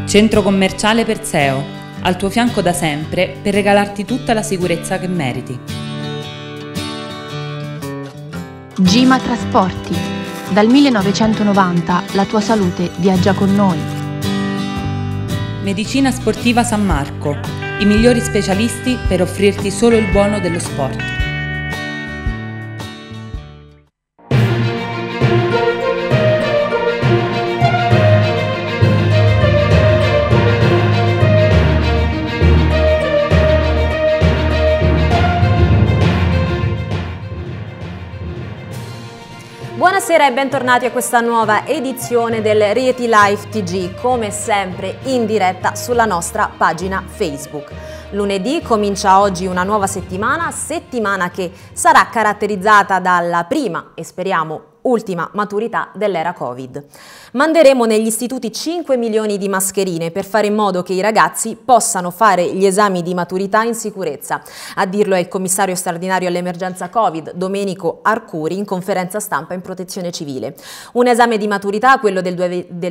Centro commerciale Perseo, al tuo fianco da sempre per regalarti tutta la sicurezza che meriti. Gima Trasporti. Dal 1990 la tua salute viaggia con noi. Medicina Sportiva San Marco, i migliori specialisti per offrirti solo il buono dello sport. Buonasera e bentornati a questa nuova edizione del Rieti Live TG, come sempre in diretta sulla nostra pagina Facebook. Lunedì comincia oggi una nuova settimana che sarà caratterizzata dalla prima e speriamo ultima maturità dell'era Covid. Manderemo negli istituti 5 milioni di mascherine per fare in modo che i ragazzi possano fare gli esami di maturità in sicurezza. A dirlo è il commissario straordinario all'emergenza Covid, Domenico Arcuri, in conferenza stampa in Protezione Civile. Un esame di maturità, quello del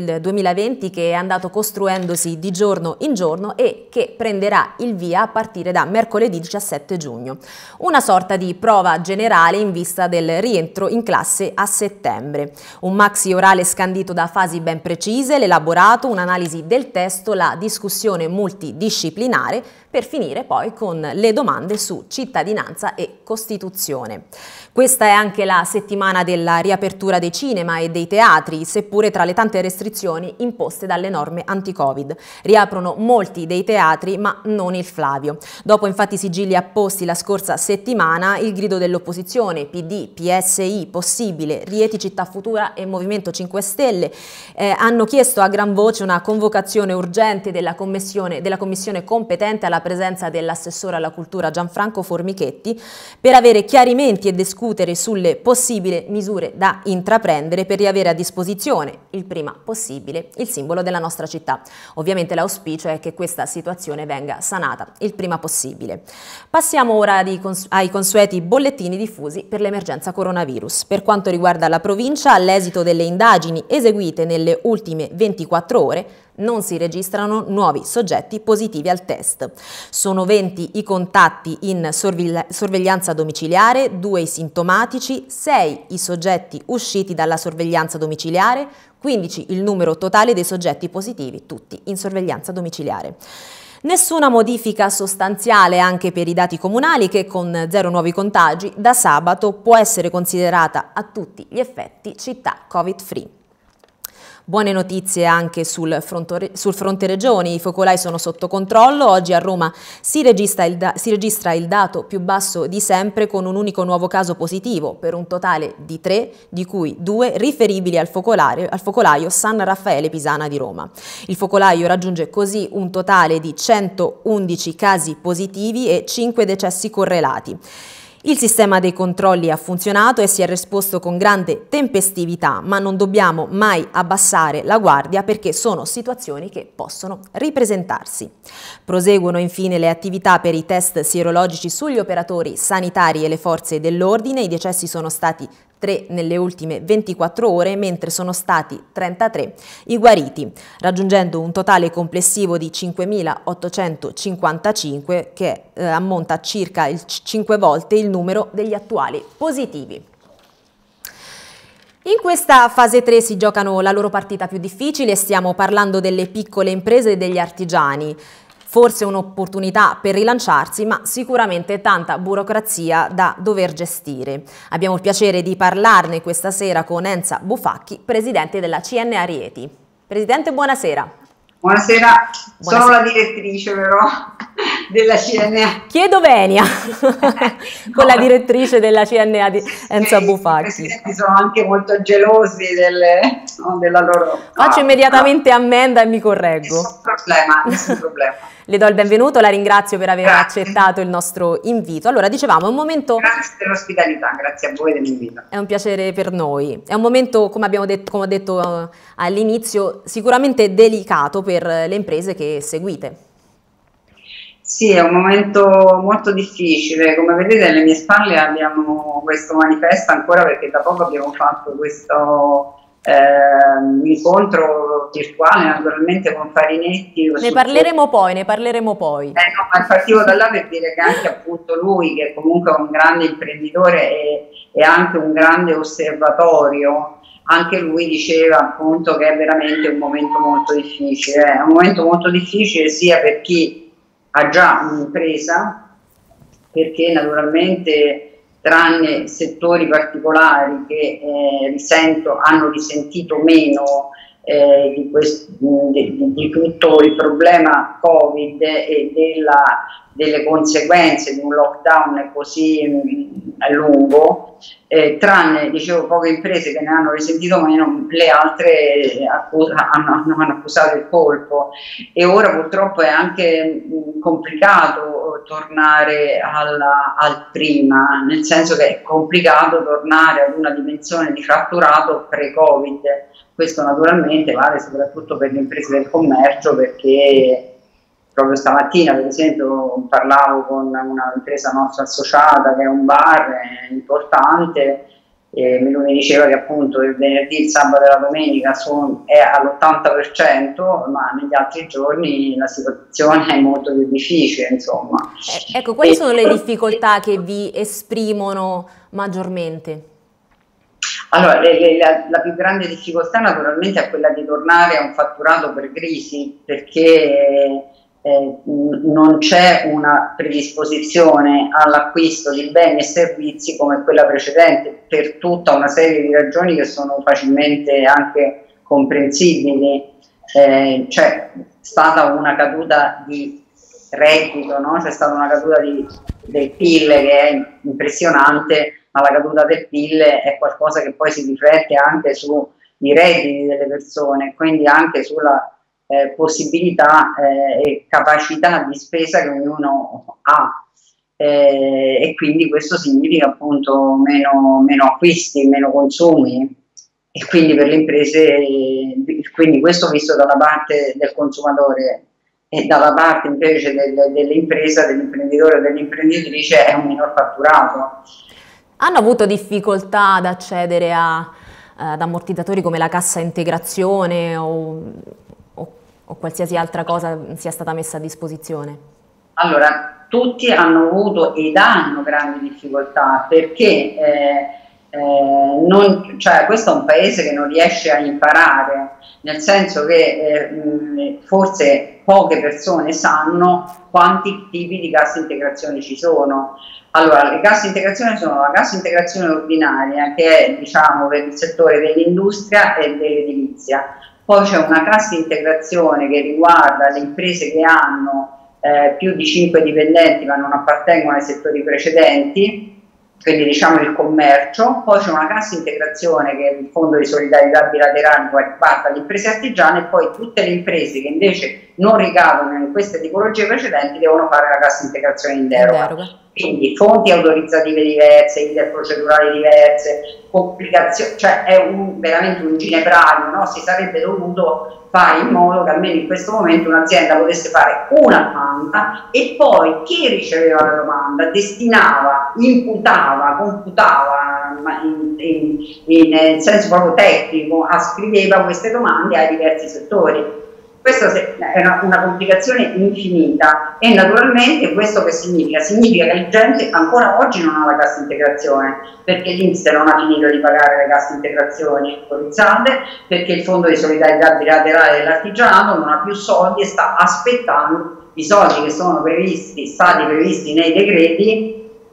2020, che è andato costruendosi di giorno in giorno e che prenderà il via a partire da mercoledì 17 giugno. Una sorta di prova generale in vista del rientro in classe a settembre. Un maxi orale scandito da fasi ben precise, l'elaborato, un'analisi del testo, la discussione multidisciplinare, per finire poi con le domande su cittadinanza e Costituzione. Questa è anche la settimana della riapertura dei cinema e dei teatri, seppure tra le tante restrizioni imposte dalle norme anti-Covid. Riaprono molti dei teatri, ma non il Flavio. Dopo infatti i sigilli apposti la scorsa settimana, il grido dell'opposizione, PD, PSI, Possibile, Rieti Città Futura e Movimento 5 Stelle hanno chiesto a gran voce una convocazione urgente della commissione competente alla presenza dell'assessore alla cultura Gianfranco Formichetti per avere chiarimenti e discutere sulle possibili misure da intraprendere per riavere a disposizione il prima possibile il simbolo della nostra città. Ovviamente l'auspicio è che questa situazione venga sanata il prima possibile. Passiamo ora ai consueti bollettini diffusi per l'emergenza coronavirus. Per quanto riguarda la provincia, all'esito delle indagini eseguite nelle ultime 24 ore, non si registrano nuovi soggetti positivi al test. Sono 20 i contatti in sorveglianza domiciliare, 2 i sintomatici, 6 i soggetti usciti dalla sorveglianza domiciliare, 15 il numero totale dei soggetti positivi, tutti in sorveglianza domiciliare. Nessuna modifica sostanziale anche per i dati comunali che con 0 nuovi contagi da sabato può essere considerata a tutti gli effetti città Covid-free. Buone notizie anche sul fronte regioni, i focolai sono sotto controllo, oggi a Roma si registra il dato più basso di sempre con un unico nuovo caso positivo per un totale di 3, di cui 2 riferibili al focolaio San Raffaele Pisana di Roma. Il focolaio raggiunge così un totale di 111 casi positivi e 5 decessi correlati. Il sistema dei controlli ha funzionato e si è risposto con grande tempestività, ma non dobbiamo mai abbassare la guardia perché sono situazioni che possono ripresentarsi. Proseguono infine le attività per i test sierologici sugli operatori sanitari e le forze dell'ordine. I decessi sono stati 3 nelle ultime 24 ore, mentre sono stati 33 i guariti, raggiungendo un totale complessivo di 5.855 che ammonta a circa 5 volte il numero degli attuali positivi. In questa fase 3 si giocano la loro partita più difficile, stiamo parlando delle piccole imprese e degli artigiani. Forse un'opportunità per rilanciarsi, ma sicuramente tanta burocrazia da dover gestire. Abbiamo il piacere di parlarne questa sera con Enza Bufacchi, presidente della CNA Rieti. Presidente, buonasera. Buonasera, sono la direttrice però della CNA. Chiedo venia con la direttrice della CNA di Enza Bufacchi. I presidenti sono anche molto gelosi della loro... Faccio immediatamente ammenda e mi correggo. Nessun problema. Le do il benvenuto, la ringrazio per aver accettato il nostro invito. Allora, dicevamo, è un momento... Grazie dell'ospitalità, grazie a voi dell'invito. È un piacere per noi. È un momento, come ho detto all'inizio, sicuramente delicato per le imprese che seguite. Sì, è un momento molto difficile. Come vedete alle mie spalle abbiamo questo manifesto ancora perché da poco abbiamo fatto questo incontro virtuale naturalmente con Farinetti. Ne parleremo poi. No, ma partivo da là per dire che anche appunto lui, che comunque è un grande imprenditore e anche un grande osservatorio, anche lui diceva appunto che è veramente un momento molto difficile. È un momento molto difficile sia per chi ha già un'impresa, perché naturalmente tranne settori particolari che hanno risentito meno di tutto il problema Covid e delle conseguenze di un lockdown così lungo, tranne, dicevo, poche imprese che ne hanno risentito meno, le altre hanno accusato il colpo, e ora purtroppo è anche complicato tornare al prima, nel senso che è complicato tornare ad una dimensione di fatturato pre-Covid. Questo naturalmente vale soprattutto per le imprese del commercio, perché proprio stamattina per esempio parlavo con una impresa nostra associata che è un bar importante, e mi diceva che appunto il venerdì, il sabato e la domenica è all'80%, ma negli altri giorni la situazione è molto più difficile, insomma. Ecco, quali sono le difficoltà che vi esprimono maggiormente? Allora, la più grande difficoltà naturalmente è quella di tornare a un fatturato pre-crisi, perché non c'è una predisposizione all'acquisto di beni e servizi come quella precedente, per tutta una serie di ragioni che sono facilmente anche comprensibili. C'è stata una caduta di reddito, no? C'è stata una caduta del PIL che è impressionante, ma la caduta del PIL è qualcosa che poi si riflette anche sui redditi delle persone, quindi anche sulla possibilità e capacità di spesa che ognuno ha, e quindi questo significa appunto meno acquisti, meno consumi, e quindi per le imprese, quindi questo visto dalla parte del consumatore, e dalla parte invece dell'impresa, dell'imprenditore o dell'imprenditrice è un minor fatturato. Hanno avuto difficoltà ad accedere ad ammortizzatori come la cassa integrazione o qualsiasi altra cosa sia stata messa a disposizione? Allora, tutti hanno avuto ed hanno grandi difficoltà, perché questo è un paese che non riesce a imparare, nel senso che forse poche persone sanno quanti tipi di cassa integrazione ci sono. Allora, le casse integrazione sono la cassa integrazione ordinaria, che è diciamo per il settore dell'industria e dell'edilizia. Poi c'è una cassa integrazione che riguarda le imprese che hanno più di 5 dipendenti ma non appartengono ai settori precedenti, quindi diciamo il commercio. Poi c'è una cassa integrazione che è il fondo di solidarietà bilaterale che riguarda le imprese artigiane, e poi tutte le imprese che invece non ricadono in queste tipologie precedenti devono fare la cassa integrazione in deroga. Quindi fonti autorizzative diverse, iter procedurali diverse, complicazioni, cioè è veramente un ginepraio, no? Si sarebbe dovuto fare in modo che almeno in questo momento un'azienda potesse fare una domanda e poi chi riceveva la domanda destinava, imputava, computava in senso proprio tecnico, ascriveva queste domande ai diversi settori. Questa è una complicazione infinita, e naturalmente questo che significa? Significa che la gente ancora oggi non ha la cassa integrazione, perché l'INPS non ha finito di pagare le casse integrazioni autorizzate, perché il fondo di solidarietà bilaterale dell'artigianato non ha più soldi e sta aspettando i soldi che sono stati previsti nei decreti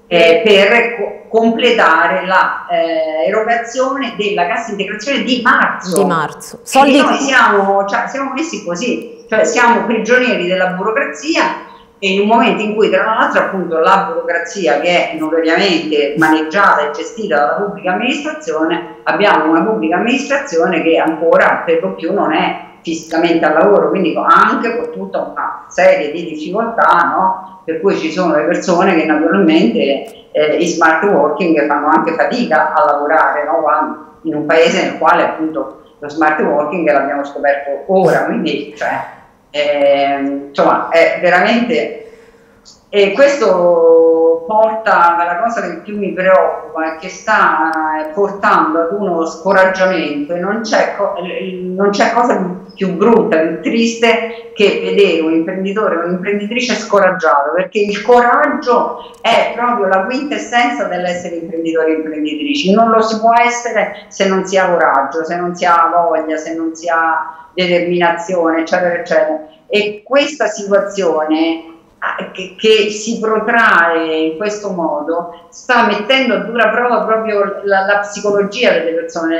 per completare la erogazione della cassa integrazione di marzo. Soldi... Noi siamo messi così, cioè siamo prigionieri della burocrazia, e in un momento in cui tra l'altro appunto la burocrazia, che è notoriamente maneggiata e gestita dalla pubblica amministrazione, abbiamo una pubblica amministrazione che ancora per lo più non è fisicamente al lavoro, quindi anche con tutta una serie di difficoltà, no? Per cui ci sono le persone che naturalmente in smart working fanno anche fatica a lavorare, no? In un paese nel quale appunto lo smart working l'abbiamo scoperto ora, quindi insomma è veramente, e questo porta, la cosa che più mi preoccupa è che sta portando ad uno scoraggiamento, e non c'è cosa più brutta, più triste che vedere un imprenditore o un'imprenditrice scoraggiato, perché il coraggio è proprio la quintessenza dell'essere imprenditori e imprenditrici. Non lo si può essere se non si ha coraggio, se non si ha voglia, se non si ha determinazione, eccetera, eccetera. E questa situazione che si protrae in questo modo sta mettendo a dura prova proprio la psicologia delle persone,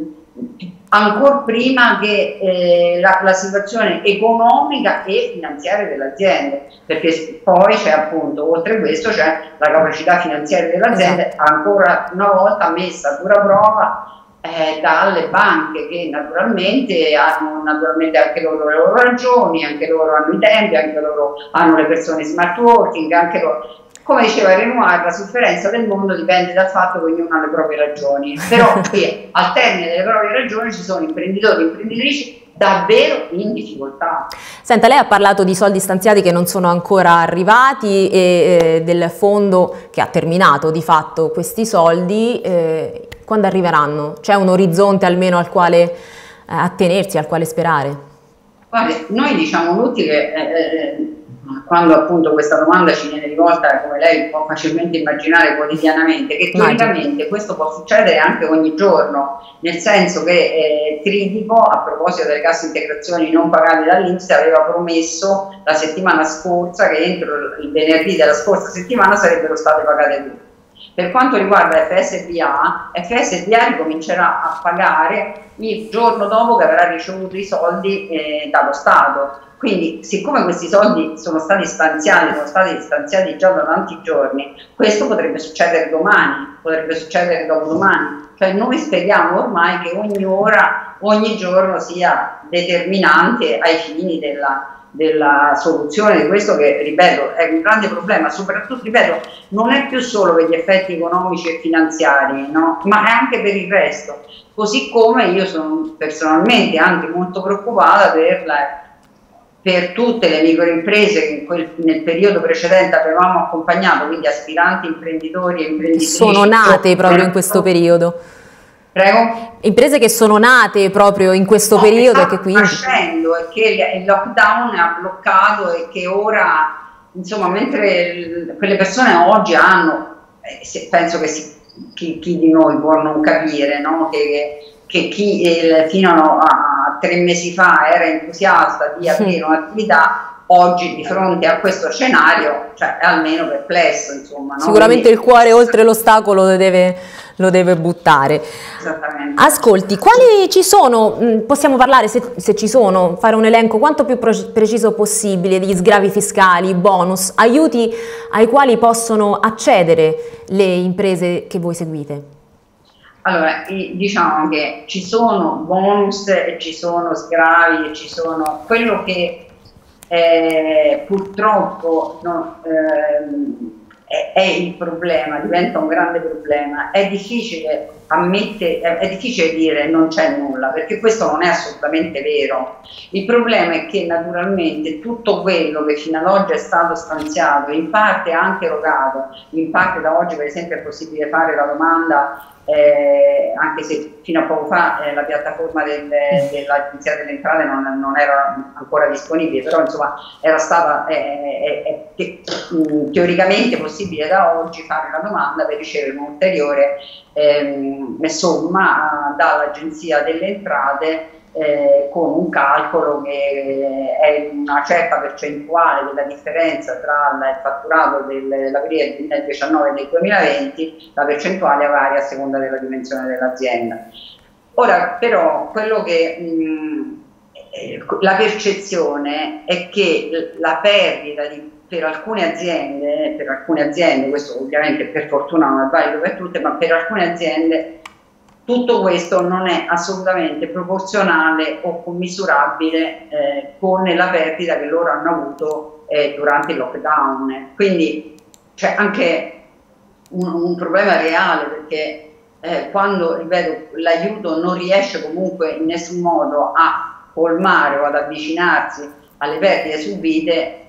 ancora prima che la situazione economica e finanziaria delle aziende, perché poi c'è appunto, oltre a questo, c'è la capacità finanziaria delle aziende ancora una volta messa a dura prova dalle banche, che naturalmente hanno anche loro le loro ragioni, anche loro hanno i tempi, anche loro hanno le persone smart working, anche loro. Come diceva Renoir, la sofferenza del mondo dipende dal fatto che ognuno ha le proprie ragioni, però qui al termine delle proprie ragioni ci sono imprenditori e imprenditrici davvero in difficoltà. Senta, lei ha parlato di soldi stanziati che non sono ancora arrivati e del fondo che ha terminato di fatto questi soldi. Quando arriveranno? C'è un orizzonte almeno al quale attenersi, al quale sperare? Guardi, noi diciamo tutti che quando appunto questa domanda ci viene rivolta, come lei può facilmente immaginare, quotidianamente, che teoricamente questo può succedere anche ogni giorno, nel senso che Tridico, a proposito delle casse integrazioni non pagate dall'INPS, aveva promesso la settimana scorsa che entro il venerdì della scorsa settimana sarebbero state pagate tutte. Per quanto riguarda FSBA ricomincerà a pagare il giorno dopo che avrà ricevuto i soldi dallo Stato. Quindi, siccome questi soldi sono stati stanziati già da tanti giorni, questo potrebbe succedere domani, potrebbe succedere dopodomani. Cioè noi speriamo ormai che ogni ora, ogni giorno sia determinante ai fini della soluzione di questo che, ripeto, è un grande problema. Soprattutto, ripeto, non è più solo per gli effetti economici e finanziari, no? Ma è anche per il resto. Così come io sono personalmente anche molto preoccupata per tutte le microimprese che nel periodo precedente avevamo accompagnato, quindi aspiranti imprenditori e imprenditrici. Sono nate proprio in questo periodo. Prego? Imprese che sono nate proprio in questo periodo e che quindi nascendo, e che il lockdown ha bloccato, e che ora, insomma, mentre quelle persone oggi hanno, penso che chi di noi può non capire, no? Che chi fino a 3 mesi fa era entusiasta di aprire un'attività, oggi di fronte a questo scenario, cioè, è almeno perplesso, insomma, no? Sicuramente il cuore oltre l'ostacolo lo deve buttare. Esattamente. Ascolti, quali ci sono, possiamo parlare, se ci sono, fare un elenco quanto più preciso possibile di sgravi fiscali, bonus, aiuti ai quali possono accedere le imprese che voi seguite? Allora, diciamo che ci sono bonus, e ci sono sgravi, e ci sono quello che purtroppo è il problema, diventa un grande problema. È difficile dire non c'è nulla, perché questo non è assolutamente vero. Il problema è che naturalmente tutto quello che fino ad oggi è stato stanziato, in parte anche erogato, in parte da oggi per esempio è possibile fare la domanda, anche se fino a poco fa la piattaforma dell'Agenzia delle Entrate non era ancora disponibile, però insomma era stata teoricamente possibile da oggi fare la domanda per ricevere un'ulteriore somma dall'Agenzia delle Entrate, con un calcolo che è una certa percentuale della differenza tra il fatturato dell'aprile del 2019 e del 2020, la percentuale varia a seconda della dimensione dell'azienda. Ora però quello che la percezione è che la perdita per alcune aziende, questo ovviamente per fortuna non è valido per tutte, ma per alcune aziende tutto questo non è assolutamente proporzionale o commisurabile con la perdita che loro hanno avuto durante il lockdown. Quindi c'è anche un problema reale, perché quando, ripeto, l'aiuto non riesce comunque in nessun modo a colmare o ad avvicinarsi alle perdite subite,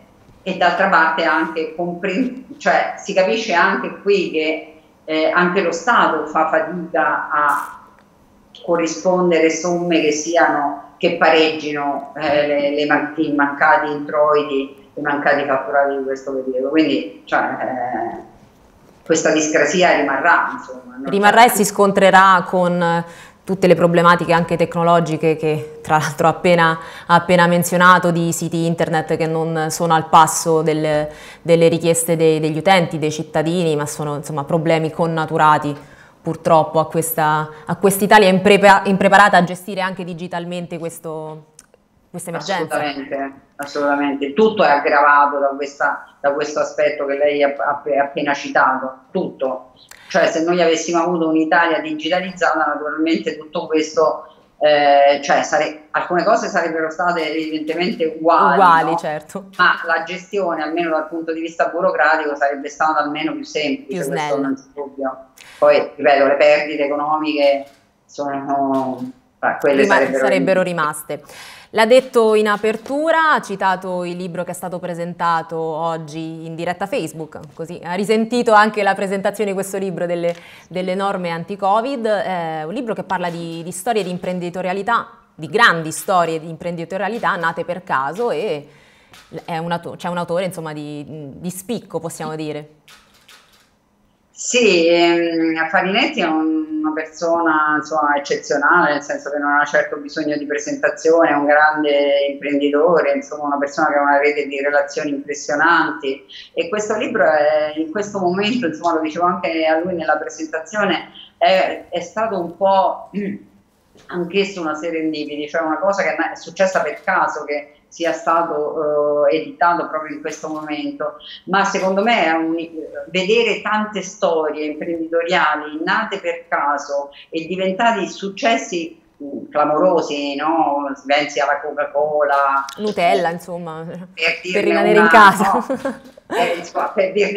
e d'altra parte anche cioè si capisce anche qui che anche lo Stato fa fatica a corrispondere somme che pareggino i mancati introiti, i mancati fatturati di questo periodo. Quindi questa discrasia rimarrà, insomma. Rimarrà e si scontrerà con tutte le problematiche anche tecnologiche che tra l'altro ha appena menzionato, di siti internet che non sono al passo delle richieste degli utenti, dei cittadini, ma sono insomma problemi connaturati purtroppo a quest'Italia impreparata a gestire anche digitalmente questa emergenza. Assolutamente, tutto è aggravato da questo aspetto che lei ha appena citato, tutto. Cioè, se noi avessimo avuto un'Italia digitalizzata, naturalmente tutto questo, alcune cose sarebbero state evidentemente uguali, no? Certo. Ma la gestione, almeno dal punto di vista burocratico, sarebbe stata almeno più semplice, questo non c'è dubbio. Poi, ripeto, le perdite economiche quelle sarebbero rimaste. L'ha detto in apertura, ha citato il libro che è stato presentato oggi in diretta Facebook, così ha risentito anche la presentazione di questo libro delle norme anti-Covid, un libro che parla di storie di imprenditorialità, di grandi storie di imprenditorialità nate per caso, e c'è un autore insomma di spicco, possiamo dire. Sì, Farinetti è una persona insomma eccezionale, nel senso che non ha certo bisogno di presentazione, è un grande imprenditore, insomma una persona che ha una rete di relazioni impressionanti, e questo libro in questo momento, insomma lo dicevo anche a lui nella presentazione, è stato un po' anch'esso una serendipity, cioè una cosa che è successa per caso che sia stato editato proprio in questo momento, ma secondo me vedere tante storie imprenditoriali nate per caso e diventati successi clamorosi, no? Pensi alla Coca-Cola, Nutella, insomma, per rimanere in casa. No? Insomma, per dirne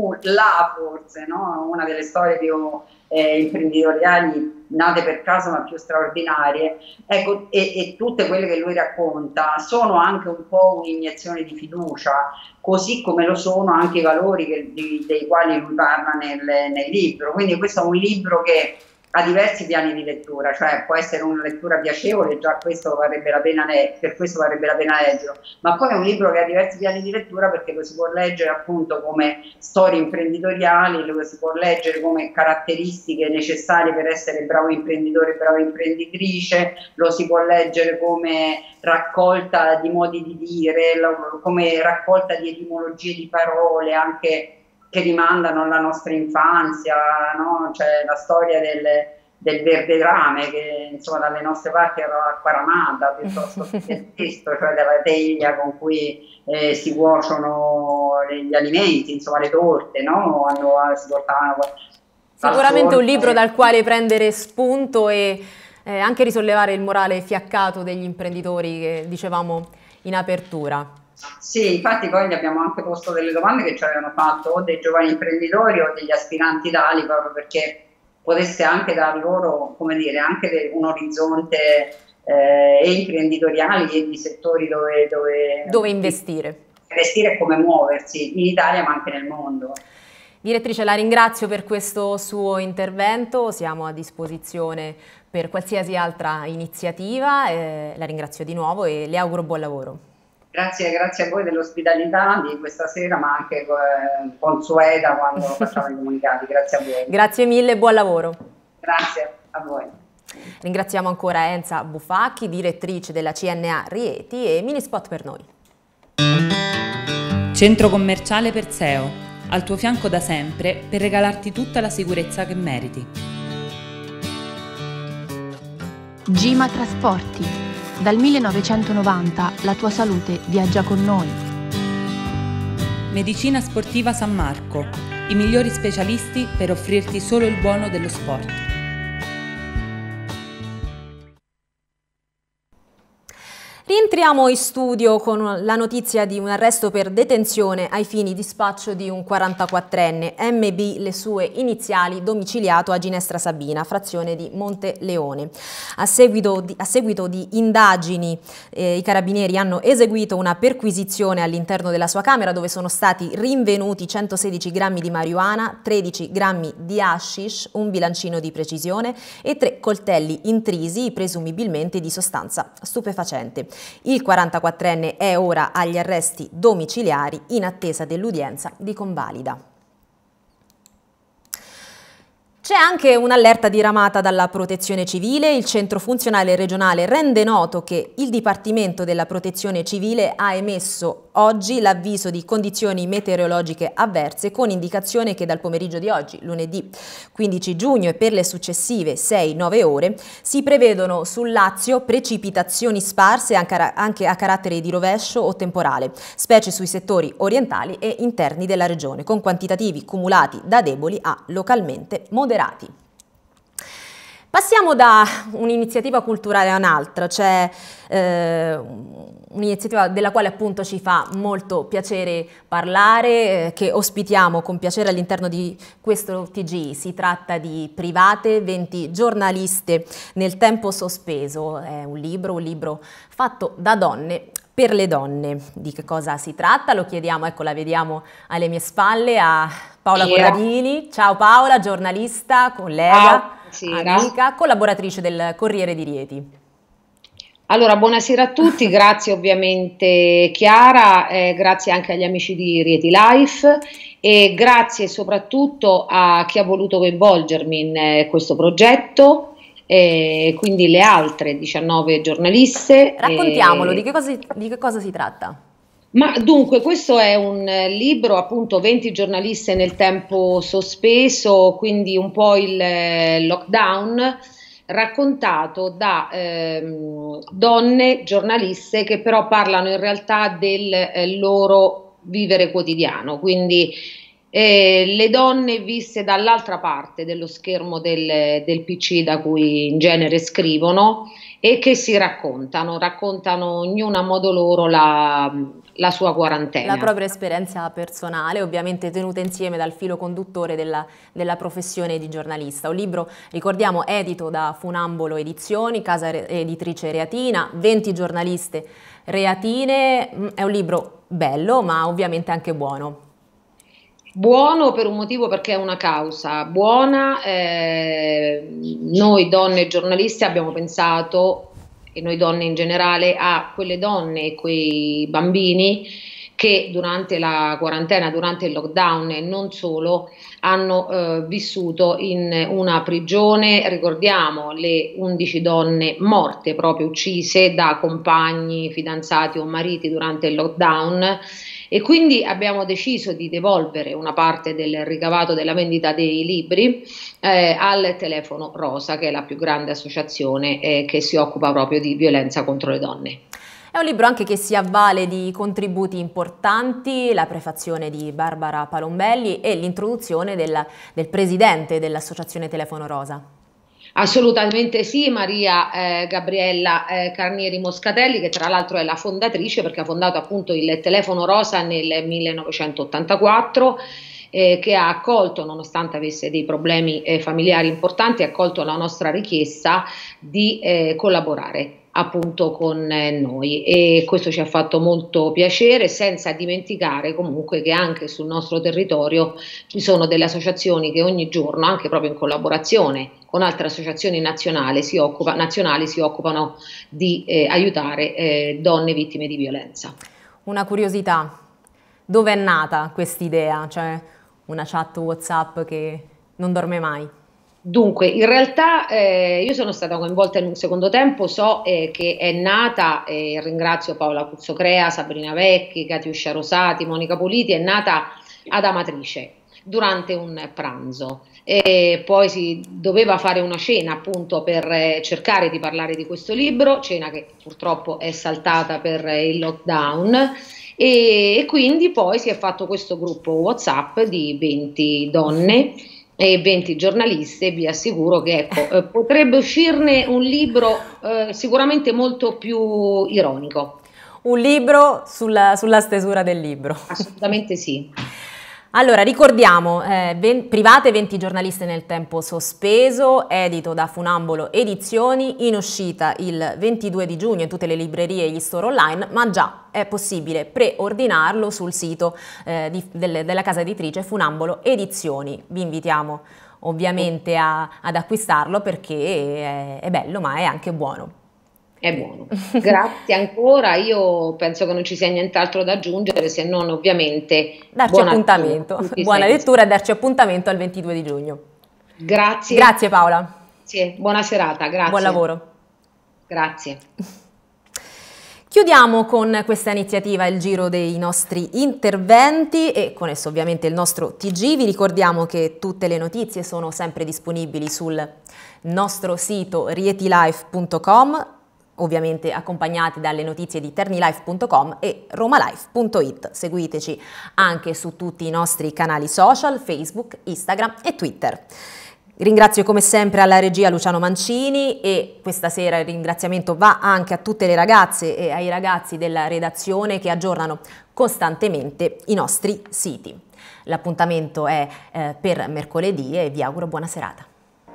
forse, no? Una delle storie più imprenditoriali nate per caso ma più straordinarie, ecco, e tutte quelle che lui racconta sono anche un po' un'iniezione di fiducia, così come lo sono anche i valori dei quali lui parla nel libro. Quindi questo è un libro che ha diversi piani di lettura, cioè può essere una lettura piacevole, già questo per questo varrebbe la pena leggerlo, ma poi è un libro che ha diversi piani di lettura perché lo si può leggere appunto come storie imprenditoriali, lo si può leggere come caratteristiche necessarie per essere bravo imprenditore, brava imprenditrice, lo si può leggere come raccolta di modi di dire, come raccolta di etimologie di parole, anche che rimandano alla nostra infanzia, no? Cioè la storia del verde rame, che insomma dalle nostre parti era la quaramata, piuttosto che questo, cioè della teglia con cui si cuociono gli alimenti, insomma le torte, no? Si portavano sicuramente un libro dal quale prendere spunto e anche risollevare il morale fiaccato degli imprenditori che dicevamo in apertura. Sì, infatti poi gli abbiamo anche posto delle domande che ci avevano fatto o dei giovani imprenditori o degli aspiranti tali, proprio perché potesse anche dar loro, come dire, anche un orizzonte imprenditoriali e di settori dove investire e come muoversi in Italia ma anche nel mondo. Direttrice, la ringrazio per questo suo intervento, siamo a disposizione per qualsiasi altra iniziativa, la ringrazio di nuovo e le auguro buon lavoro. Grazie a voi dell'ospitalità di questa sera, ma anche consueta quando facciamo i comunicati. Grazie a voi. Grazie mille e buon lavoro. Grazie a voi. Ringraziamo ancora Enza Bufacchi, direttrice della CNA Rieti, e Minispot per noi. Centro commerciale Perseo, al tuo fianco da sempre per regalarti tutta la sicurezza che meriti. Gima Trasporti. Dal 1990 la tua salute viaggia con noi. Medicina Sportiva San Marco, i migliori specialisti per offrirti solo il buono dello sport. Rientriamo Entriamo in studio con la notizia di un arresto per detenzione ai fini di spaccio di un 44enne, MB, le sue iniziali, domiciliato a Ginestra Sabina, frazione di Monteleone. A seguito di indagini i carabinieri hanno eseguito una perquisizione all'interno della sua camera dove sono stati rinvenuti 116 grammi di marijuana, 13 grammi di hashish, un bilancino di precisione e 3 coltelli intrisi, presumibilmente di sostanza stupefacente. Il 44enne è ora agli arresti domiciliari in attesa dell'udienza di convalida. C'è anche un'allerta diramata dalla Protezione Civile. Il Centro Funzionale Regionale rende noto che il Dipartimento della Protezione Civile ha emesso oggi l'avviso di condizioni meteorologiche avverse con indicazione che dal pomeriggio di oggi, lunedì 15 giugno e per le successive 6-9 ore, si prevedono sul Lazio precipitazioni sparse anche a carattere di rovescio o temporale, specie sui settori orientali e interni della regione, con quantitativi cumulati da deboli a localmente moderati. Passiamo da un'iniziativa culturale a un'altra, c'è un'iniziativa della quale appunto ci fa molto piacere parlare, che ospitiamo con piacere all'interno di questo TG. Si tratta di Private, 20 giornaliste nel tempo sospeso. È un libro fatto da donne per le donne. Di che cosa si tratta? Lo chiediamo, ecco, la vediamo alle mie spalle, a Paola Corradini. Ciao Paola, giornalista, collega, amica, collaboratrice del Corriere di Rieti. Allora, buonasera a tutti, grazie ovviamente Chiara, grazie anche agli amici di Rieti Life e grazie soprattutto a chi ha voluto coinvolgermi in questo progetto. Quindi le altre 19 giornaliste. Raccontiamolo, di che cosa si tratta? Ma dunque, questo è un libro, appunto, 20 giornaliste nel tempo sospeso, quindi un po' il lockdown, raccontato da donne giornaliste che però parlano in realtà del loro vivere quotidiano, quindi le donne viste dall'altra parte dello schermo del PC da cui in genere scrivono e che si raccontano ognuna a modo loro la sua quarantena. La propria esperienza personale, ovviamente tenuta insieme dal filo conduttore della professione di giornalista. Un libro, ricordiamo, edito da Funambolo Edizioni, casa editrice reatina, 20 giornaliste reatine. È un libro bello ma ovviamente anche buono. Buono per un motivo, perché è una causa buona. Noi donne giornaliste abbiamo pensato, e noi donne in generale, a quelle donne e quei bambini che durante la quarantena, durante il lockdown e non solo, hanno vissuto in una prigione. Ricordiamo le 11 donne morte, proprio uccise da compagni, fidanzati o mariti durante il lockdown. E quindi abbiamo deciso di devolvere una parte del ricavato della vendita dei libri al Telefono Rosa, che è la più grande associazione che si occupa proprio di violenza contro le donne. È un libro anche che si avvale di contributi importanti, la prefazione di Barbara Palombelli e l'introduzione del presidente dell'associazione Telefono Rosa. Assolutamente sì, Maria Gabriella Carnieri Moscatelli, che tra l'altro è la fondatrice, perché ha fondato appunto il Telefono Rosa nel 1984, che ha accolto, nonostante avesse dei problemi familiari importanti, ha accolto la nostra richiesta di collaborare appunto con noi, e questo ci ha fatto molto piacere, senza dimenticare comunque che anche sul nostro territorio ci sono delle associazioni che ogni giorno, anche proprio in collaborazione con altre associazioni nazionali, si occupano di aiutare donne vittime di violenza. Una curiosità, dove è nata quest'idea? Cioè una chat WhatsApp che non dorme mai? Dunque, in realtà io sono stata coinvolta in un secondo tempo, so che è nata, ringrazio Paola Cuzzocrea, Sabrina Vecchi, Katiuscia Rosati, Monica Politi, è nata ad Amatrice durante un pranzo. Poi si doveva fare una cena appunto per cercare di parlare di questo libro, cena che purtroppo è saltata per il lockdown. E quindi poi si è fatto questo gruppo WhatsApp di 20 donne e 20 giornaliste. Vi assicuro che potrebbe uscirne un libro sicuramente molto più ironico. Un libro sulla stesura del libro. Assolutamente sì. Allora, ricordiamo, Private 20 giornaliste nel tempo sospeso, edito da Funambolo Edizioni, in uscita il 22 di giugno in tutte le librerie e gli store online, ma già è possibile preordinarlo sul sito della casa editrice Funambolo Edizioni. Vi invitiamo ovviamente ad acquistarlo perché è bello, ma è anche buono. È buono. Grazie ancora, io penso che non ci sia nient'altro da aggiungere se non ovviamente darci appuntamento, buona lettura e darci appuntamento al 22 di giugno. Grazie. Grazie Paola. Sì, buona serata, grazie. Buon lavoro. Grazie. Chiudiamo con questa iniziativa il giro dei nostri interventi e con esso ovviamente il nostro TG. Vi ricordiamo che tutte le notizie sono sempre disponibili sul nostro sito rietilife.com, ovviamente accompagnati dalle notizie di ternilife.com e romalife.it. Seguiteci anche su tutti i nostri canali social, Facebook, Instagram e Twitter. Ringrazio come sempre alla regia Luciano Mancini e questa sera il ringraziamento va anche a tutte le ragazze e ai ragazzi della redazione che aggiornano costantemente i nostri siti. L'appuntamento è per mercoledì e vi auguro buona serata.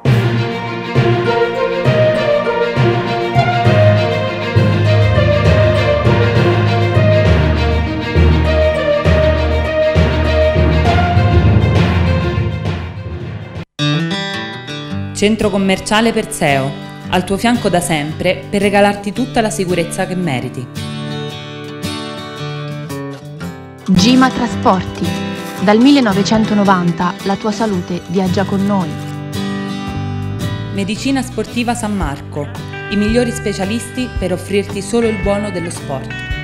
Centro commerciale Perseo, al tuo fianco da sempre per regalarti tutta la sicurezza che meriti. Gima Trasporti. Dal 1990 la tua salute viaggia con noi. Medicina Sportiva San Marco, i migliori specialisti per offrirti solo il buono dello sport.